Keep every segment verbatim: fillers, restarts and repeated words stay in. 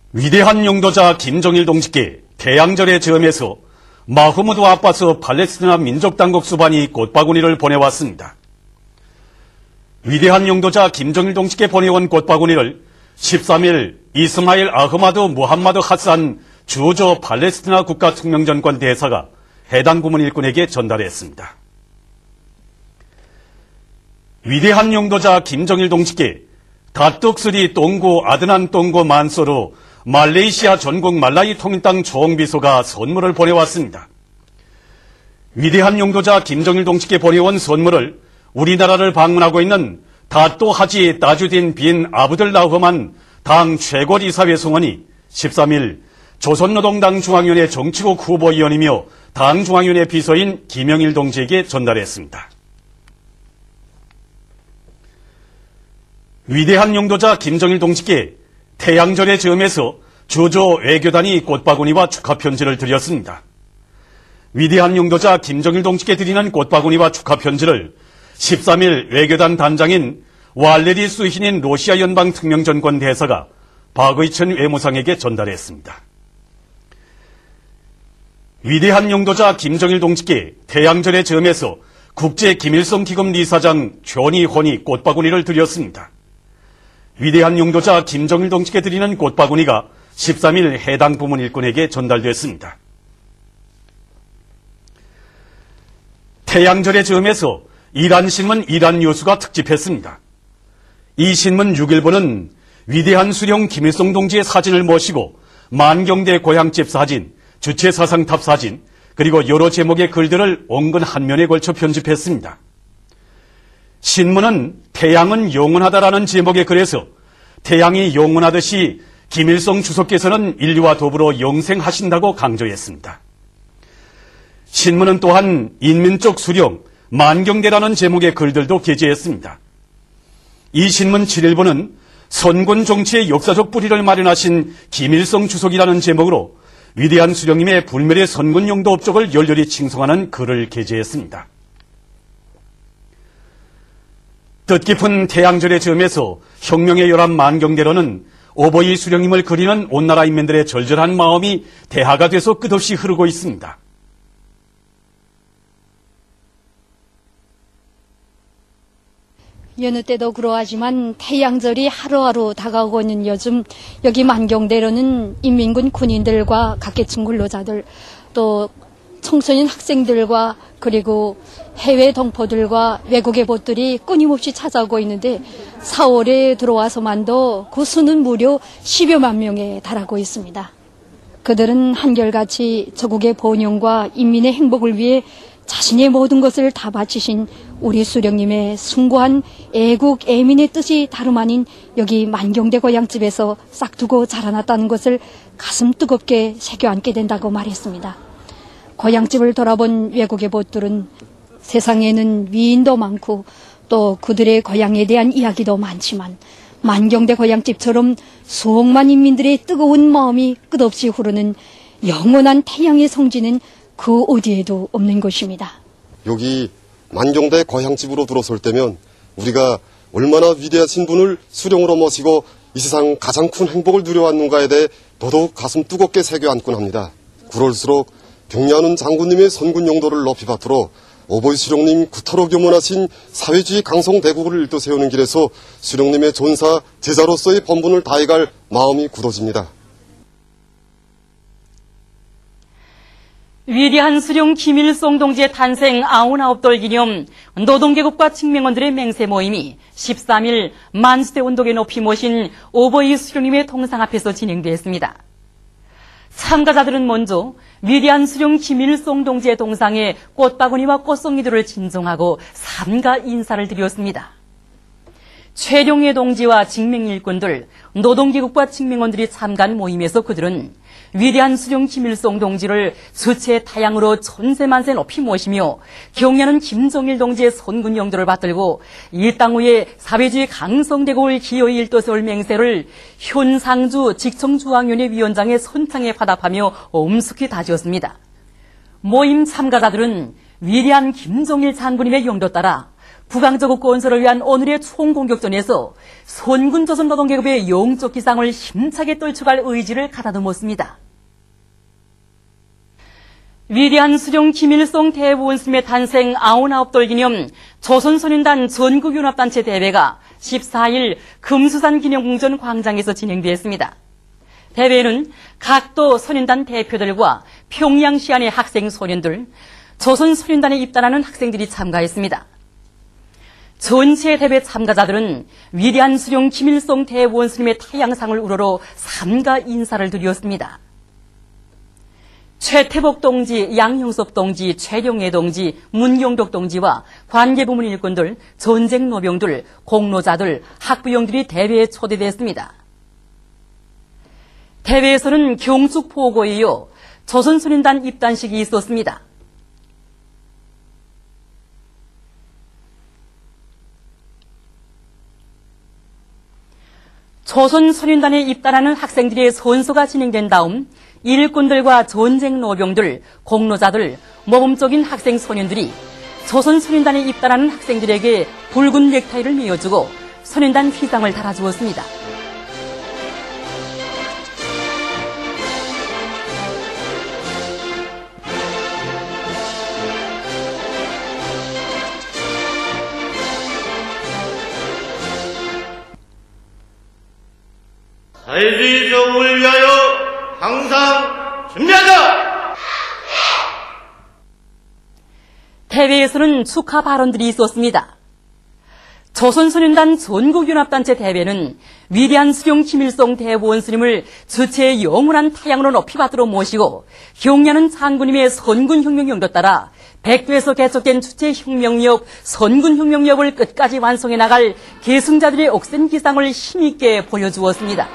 위대한 용도자 김정일 동지께 태양절의 즈음에서 마흐무드 아바스 팔레스티나 민족당국 수반이 꽃바구니를 보내왔습니다. 위대한 용도자 김정일 동지께 보내온 꽃바구니를 십삼 일 이스마일 아흐마드 무함마드 하산 주저 팔레스티나 국가특명전권 대사가 해당 부문 일꾼에게 전달했습니다. 위대한 용도자 김정일 동지께 다뚝스리 똥고 아드난 똥고 만소로 말레이시아 전국 말라이 통일당 총비서가 선물을 보내왔습니다. 위대한 용도자 김정일 동지께 보내온 선물을 우리나라를 방문하고 있는 다또 하지 따주딘 빈 아브들라흐만 당 최고이사회 성원이 십삼 일 조선노동당 중앙위원회 정치국 후보위원이며 당 중앙위원회 비서인 김영일 동지에게 전달했습니다. 위대한 용도자 김정일 동지께 태양절의 즈음에서 주조 외교단이 꽃바구니와 축하편지를 드렸습니다. 위대한 용도자 김정일 동지께 드리는 꽃바구니와 축하편지를 십삼 일 외교단 단장인 왈레리 수힌인 러시아 연방 특명전권 대사가 박의천 외무상에게 전달했습니다. 위대한 용도자 김정일 동지께 태양절의 즈음에서 국제 김일성 기금 리사장 조니 혼이 꽃바구니를 드렸습니다. 위대한 용도자 김정일 동지께 드리는 꽃바구니가 십삼 일 해당 부문 일꾼에게 전달됐습니다. 태양절의 즈음에서 이란신문 이란뉴스가 특집했습니다. 이 신문 육 일부는 위대한 수령 김일성 동지의 사진을 모시고 만경대 고향집 사진, 주체사상탑 사진, 그리고 여러 제목의 글들을 온근 한 면에 걸쳐 편집했습니다. 신문은 태양은 영원하다라는 제목의 글에서 태양이 영원하듯이 김일성 주석께서는 인류와 더불어 영생하신다고 강조했습니다. 신문은 또한 인민적 수령, 만경대라는 제목의 글들도 게재했습니다. 이 신문 칠 일부는 선군 정치의 역사적 뿌리를 마련하신 김일성 주석이라는 제목으로 위대한 수령님의 불멸의 선군 용도 업적을 열렬히 칭송하는 글을 게재했습니다. 뜻깊은 태양절의 즈음에서 혁명의 열한 만경대로는 오보이 수령님을 그리는 온나라 인민들의 절절한 마음이 대하가 돼서 끝없이 흐르고 있습니다. 여느 때도 그러하지만 태양절이 하루하루 다가오고 있는 요즘 여기 만경대로는 인민군 군인들과 각계층 근로자들 또 청소년 학생들과 그리고 해외 동포들과 외국의 벗들이 끊임없이 찾아오고 있는데 사월에 들어와서만도 그 수는 무려 십여만 명에 달하고 있습니다. 그들은 한결같이 조국의 번영과 인민의 행복을 위해 자신의 모든 것을 다 바치신 우리 수령님의 숭고한 애국 애민의 뜻이 다름 아닌 여기 만경대 고향집에서 싹두고 자라났다는 것을 가슴 뜨겁게 새겨안게 된다고 말했습니다. 고향집을 돌아본 외국의 벗들은 세상에는 위인도 많고 또 그들의 고향에 대한 이야기도 많지만 만경대 고향집처럼 수억만 인민들의 뜨거운 마음이 끝없이 흐르는 영원한 태양의 성지는 그 어디에도 없는 것입니다. 여기 만경대 고향집으로 들어설 때면 우리가 얼마나 위대하신 분을 수령으로 모시고 이 세상 가장 큰 행복을 누려왔는가에 대해 더더욱 가슴 뜨겁게 새겨안곤 합니다. 그럴수록 병리하는 장군님의 선군 용도를 높이 받들어 오보이 수령님 구타로 겸원하신 사회주의 강성대국을 일도 세우는 길에서 수령님의 전사 제자로서의 본분을 다해갈 마음이 굳어집니다. 위대한 수령 김일성 동지의 탄생 아흔아홉 돌 기념 노동계급과 칙명원들의 맹세 모임이 십삼 일 만수대 운동에 높이 모신 오보이 수령님의 동상 앞에서 진행되었습니다. 참가자들은 먼저 위대한 수령 김일성 동지의 동상에 꽃바구니와 꽃송이들을 진송하고 삼가 인사를 드렸습니다. 최룡해 동지와 직맹일꾼들, 노동계급과 칙명원들이 참가한 모임에서 그들은 위대한 수령 김일성 동지를 수채의 타양으로 천세만세 높이 모시며 경애하는 김정일 동지의 선군 용도를 받들고 이 땅 위에 사회주의 강성대국을 기어이 일떠세울 맹세를 현상주 직청중앙위원회 위원장의 선창에 화답하며 엄숙히 다지었습니다. 모임 참가자들은 위대한 김정일 장군님의 용도 따라 부강저국 건설을 위한 오늘의 총공격전에서 선군 조선 노동계급의 영적 기상을 힘차게 떨쳐갈 의지를 가다듬었습니다. 위대한 수령 김일성 대원스님의 탄생 아흔아홉 돌 기념 조선소년단 전국연합단체 대회가 십사일 금수산 기념궁전 광장에서 진행되었습니다. 대회는 각도 소년단 대표들과 평양시안의 학생 소년들, 조선소년단에 입단하는 학생들이 참가했습니다. 전체 대회 참가자들은 위대한 수령 김일성 대원스님의 타양상을 우러러 삼가 인사를 드렸습니다. 최태복 동지, 양형섭 동지, 최룡해 동지, 문경덕 동지와 관계부문 일꾼들, 전쟁 노병들, 공로자들, 학부형들이 대회에 초대됐습니다. 대회에서는 경축 포고에 이어 조선소년단 입단식이 있었습니다. 조선소년단에 입단하는 학생들의 선서가 진행된 다음 일꾼들과 전쟁 노병들, 공로자들, 모범적인 학생 소년들이 조선소년단에 입단하는 학생들에게 붉은 넥타이를 메어주고 소년단 휘장을 달아주었습니다. 사회주의 정음을 위하여 항상 준비한다! 대회에서는 축하 발언들이 있었습니다. 조선소년단 전국연합단체 대회는 위대한 수령 김일성 대원스님을 주체의 영원한 타양으로 높이 받들어 모시고 경려하는 장군님의 선군혁명령도 따라 백두에서 개척된 주체혁명력, 선군혁명력을 끝까지 완성해 나갈 계승자들의 옥센 기상을 힘있게 보여주었습니다.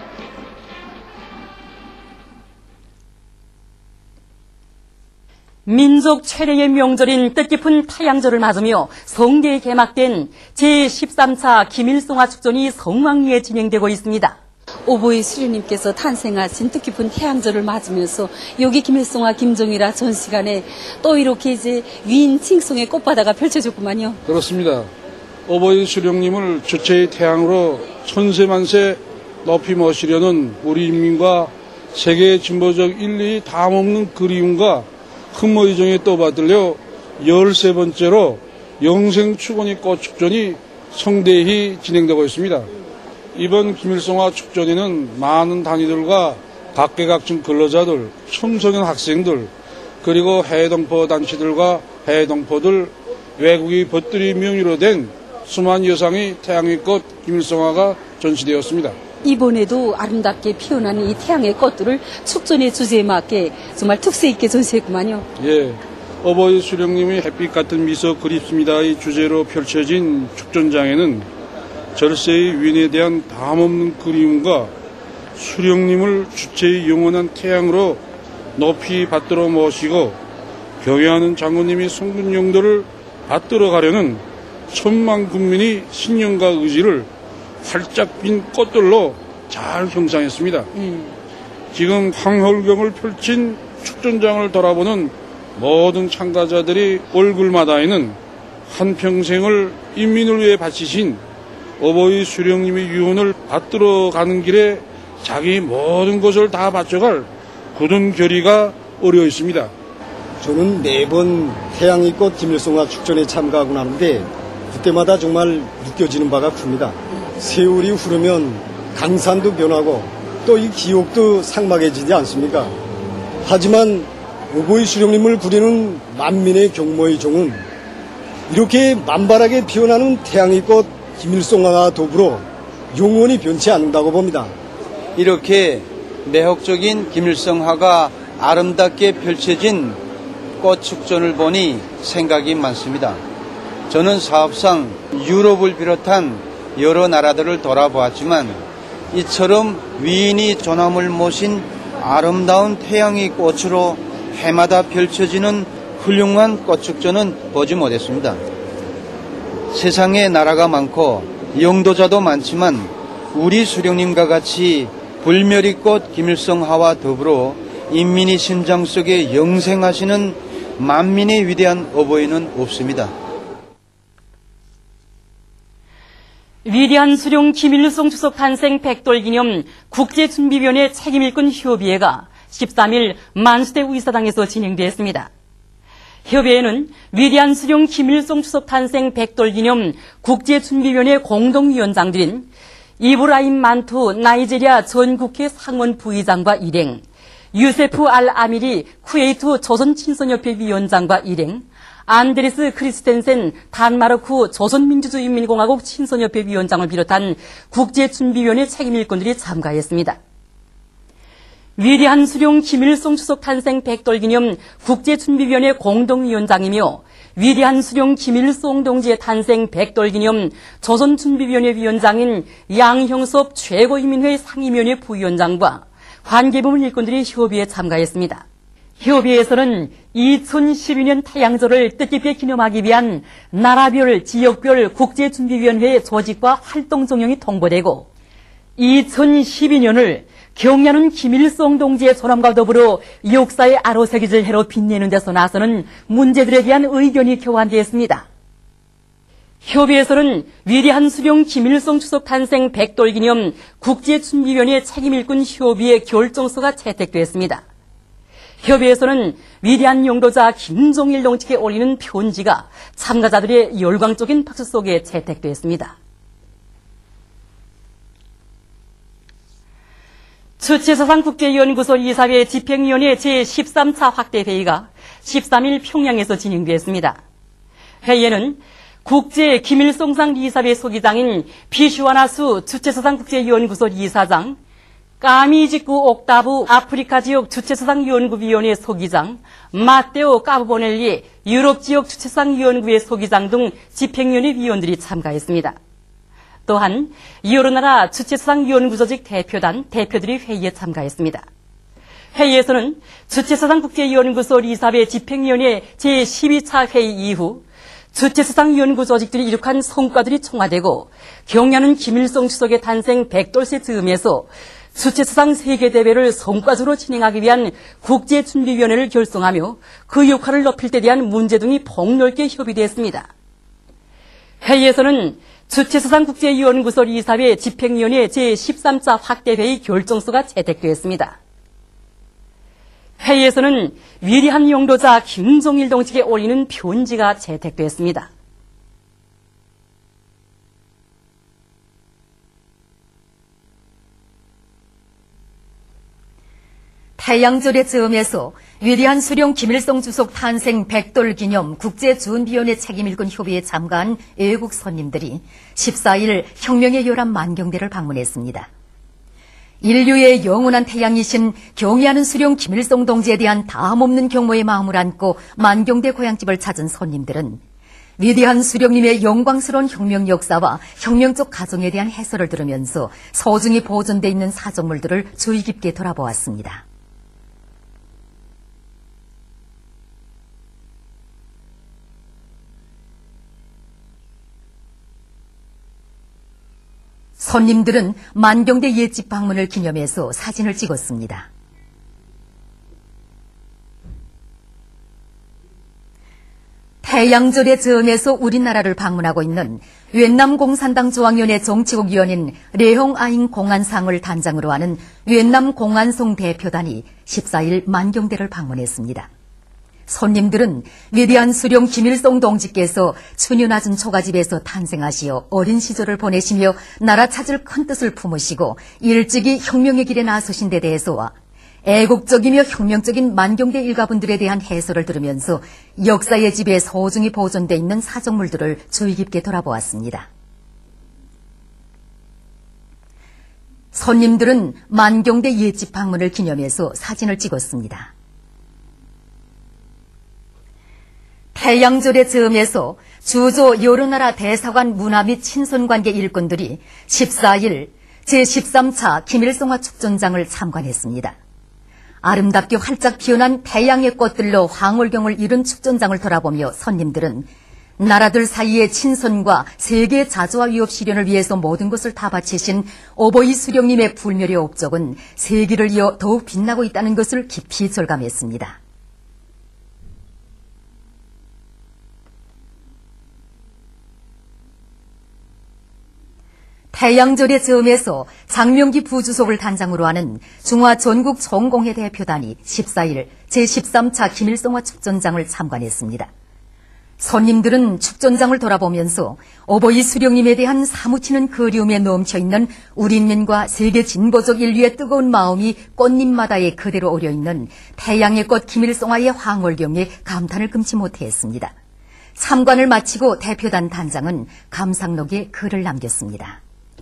민족 최대의 명절인 뜻깊은 타양절을 맞으며 성대에 개막된 제십삼 차 김일성화 축전이 성황리에 진행되고 있습니다. 오보이 수령님께서 탄생하신 뜻깊은 태양절을 맞으면서 여기 김일성화 김정일화 전 시간에 또 이렇게 이제 위인 칭송의 꽃바다가 펼쳐졌구만요. 그렇습니다. 오보이 수령님을 주체의 태양으로 천세만세 높이 모시려는 우리 인민과 세계의 진보적 인류의 담없는 그리움과 흠모의정에 떠받들려 열세 번째로 영생축원의 꽃축전이 성대히 진행되고 있습니다. 이번 김일성화 축전에는 많은 단위들과 각계각층 근로자들, 청소년 학생들, 그리고 해외동포 단체들과 해외동포들, 외국의 벗들이 명의로 된 수만 여상의 태양의 꽃 김일성화가 전시되었습니다. 이번에도 아름답게 피어난 이 태양의 꽃들을 축전의 주제에 맞게 정말 특색 있게 전시했구만요. 예, 어버이 수령님의 햇빛 같은 미소 그립습니다의 주제로 펼쳐진 축전장에는 절세의 위인에 대한 담없는 그리움과 수령님을 주체의 영원한 태양으로 높이 받들어 모시고 경애하는 장군님의 성군영도를 받들어 가려는 천만 국민의 신념과 의지를 활짝 핀 꽃들로 잘 형상했습니다. 음. 지금 황홀경을 펼친 축전장을 돌아보는 모든 참가자들의 얼굴마다에는 한평생을 인민을 위해 바치신 어버이 수령님의 유언을 받들어 가는 길에 자기 모든 것을 다 바쳐갈 굳은 결의가 어려 있습니다. 저는 매번 태양의 꽃 김일성화 축전에 참가하고 나는데 그때마다 정말 느껴지는 바가 큽니다. 세월이 흐르면 강산도 변하고 또 이 기억도 삭막해지지 않습니까? 하지만 오보이 수령님을 부리는 만민의 경모의 종은 이렇게 만발하게 피어나는 태양의 꽃 김일성화와 더불어 영원히 변치 않는다고 봅니다. 이렇게 매혹적인 김일성화가 아름답게 펼쳐진 꽃축전을 보니 생각이 많습니다. 저는 사업상 유럽을 비롯한 여러 나라들을 돌아보았지만 이처럼 위인이 존함을 모신 아름다운 태양의 꽃으로 해마다 펼쳐지는 훌륭한 꽃축전은 보지 못했습니다. 세상에 나라가 많고 영도자도 많지만 우리 수령님과 같이 불멸의꽃 김일성화와 더불어 인민의 심장 속에 영생하시는 만민의 위대한 어버이는 없습니다. 위대한 수령 김일성 주석 탄생 백돌기념 국제준비위원회 책임일꾼 협의회가 십삼 일 만수대 의사당에서 진행됐습니다. 협의회는 위대한 수령 김일성 주석 탄생 백돌기념 국제준비위원회 공동위원장들인 이브라임 만투 나이지리아 전국회 상원 부의장과 일행, 유세프 알 아미리 쿠웨이트 조선친선협회 위원장과 일행, 안드레스 크리스텐센 단마르크 조선민주주의인민공화국 친선협회 위원장을 비롯한 국제준비위원회 책임일꾼들이 참가했습니다. 위대한 수령 김일성 주석 탄생 백돌기념 국제준비위원회 공동위원장이며 위대한 수령 김일성 동지의 탄생 백돌기념 조선준비위원회 위원장인 양형섭 최고인민회 상임위원회 부위원장과 관계부문 일꾼들이 협의에 참가했습니다. 협의회에서는 이천십이 년 태양절을 뜻깊게 기념하기 위한 나라별, 지역별 국제준비위원회 조직과 활동 정령이 통보되고 이천십이 년을 경야는 김일성 동지의 존엄과 더불어 역사의 아로새겨질 해로 빛내는 데서 나서는 문제들에 대한 의견이 교환되었습니다. 협의회에서는 위대한 수령 김일성 주석 탄생 백돌기념 국제준비위원회 책임일꾼 협의회 결정서가 채택됐습니다. 협의회에서는 위대한 용도자 김정일 동지께 올리는 편지가 참가자들의 열광적인 박수 속에 채택됐습니다. 주체사상국제연구소 이사회 집행위원회 제십삼 차 확대회의가 십삼 일 평양에서 진행됐습니다. 회의에는 국제 김일성상 이사회 소기장인 피슈아나수 주체사상국제연구소 이사장, 까미지구 옥타브 아프리카 지역 주체사상연구위원회 소기장, 마테오 까브보넬리 유럽 지역 주체사상연구회 소기장 등 집행위원회 위원들이 참가했습니다. 또한 여러 나라 주체사상연구조직 대표단 대표들이 회의에 참가했습니다. 회의에서는 주체사상국제연구소 이사회 집행위원회 제십이 차 회의 이후 주체사상연구조직들이 이룩한 성과들이 총화되고 경야는 김일성 주석의 탄생 백돌세 즈음에서 주체사상 세계대회를 성과적으로 진행하기 위한 국제준비위원회를 결성하며 그 역할을 높일 때 대한 문제 등이 폭넓게 협의됐습니다. 회의에서는 주체사상국제연구소 이사회 집행위원회 제십삼 차 확대회의 결정서가 채택되었습니다. 회의에서는 위대한 용도자 김정일 동지께 올리는 편지가 채택됐습니다. 태양절의 즈음에서 위대한 수령 김일성 주석 탄생 백돌 기념 국제준비위원회 책임일꾼 협의에 참가한 외국 손님들이 십사 일 혁명의 요람 만경대를 방문했습니다. 인류의 영원한 태양이신 경의하는 수령 김일성 동지에 대한 다함없는 경모의 마음을 안고 만경대 고향집을 찾은 손님들은 위대한 수령님의 영광스러운 혁명 역사와 혁명적 가정에 대한 해설을 들으면서 소중히 보존되어 있는 사정물들을 주의 깊게 돌아보았습니다. 손님들은 만경대 옛집 방문을 기념해서 사진을 찍었습니다. 태양절의 즈음에서 우리나라를 방문하고 있는 웬남 공산당 중앙위원회 정치국 위원인 레홍 아잉 공안상을 단장으로 하는 웬남 공안송 대표단이 십사 일 만경대를 방문했습니다. 손님들은 위대한 수령 김일성 동지께서 추녀 낮은 초가집에서 탄생하시어 어린 시절을 보내시며 나라 찾을 큰 뜻을 품으시고 일찍이 혁명의 길에 나서신 데 대해서와 애국적이며 혁명적인 만경대 일가분들에 대한 해설을 들으면서 역사의 집에 소중히 보존되어 있는 사정물들을 주의 깊게 돌아보았습니다. 손님들은 만경대 옛집 방문을 기념해서 사진을 찍었습니다. 태양절의 즈음에서 주조 여러 나라 대사관 문화 및 친선관계 일꾼들이 십사 일 제십삼 차 김일성화 축전장을 참관했습니다. 아름답게 활짝 피어난 태양의 꽃들로 황홀경을 이룬 축전장을 돌아보며 손님들은 나라들 사이의 친선과 세계의 자주와 위협 실현을 위해서 모든 것을 다 바치신 오보이 수령님의 불멸의 업적은 세기를 이어 더욱 빛나고 있다는 것을 깊이 절감했습니다. 태양절의 즈음에서 장명기 부주석을 단장으로 하는 중화 전국 전공회 대표단이 십사일 제십삼 차 김일성화 축전장을 참관했습니다. 손님들은 축전장을 돌아보면서 어버이 수령님에 대한 사무치는 그리움에 넘쳐있는 우리 인민과 세계 진보적 인류의 뜨거운 마음이 꽃잎마다에 그대로 어려있는 태양의 꽃 김일성화의 황홀경에 감탄을 금치 못했습니다. 참관을 마치고 대표단 단장은 감상록에 글을 남겼습니다.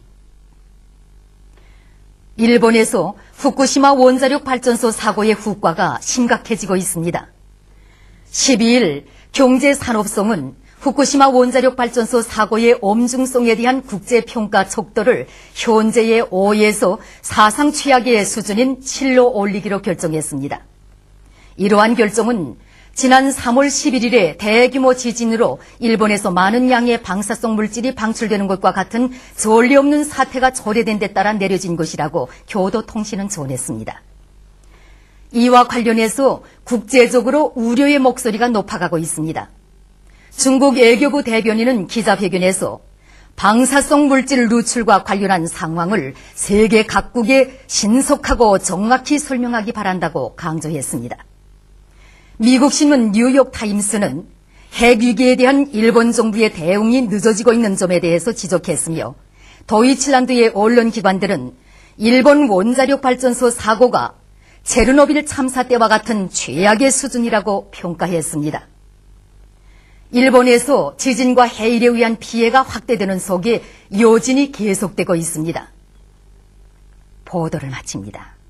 일본에서 후쿠시마 원자력 발전소 사고의 후과가 심각해지고 있습니다. 십이일 경제산업성은 후쿠시마 원자력 발전소 사고의 엄중성에 대한 국제평가 척도를 현재의 오에서 사상 최악의 수준인 칠로 올리기로 결정했습니다. 이러한 결정은 지난 삼월 십일일에 대규모 지진으로 일본에서 많은 양의 방사성 물질이 방출되는 것과 같은 전례 없는 사태가 초래된 데 따라 내려진 것이라고 교도통신은 전했습니다. 이와 관련해서 국제적으로 우려의 목소리가 높아가고 있습니다. 중국 외교부 대변인은 기자회견에서 방사성 물질 누출과 관련한 상황을 세계 각국에 신속하고 정확히 설명하기 바란다고 강조했습니다. 미국 신문 뉴욕타임스는 핵위기에 대한 일본 정부의 대응이 늦어지고 있는 점에 대해서 지적했으며 도이칠란드의 언론기관들은 일본 원자력 발전소 사고가 체르노빌 참사 때와 같은 최악의 수준이라고 평가했습니다. 일본에서 지진과 해일에 의한 피해가 확대되는 속에 여진이 계속되고 있습니다. 보도를 마칩니다.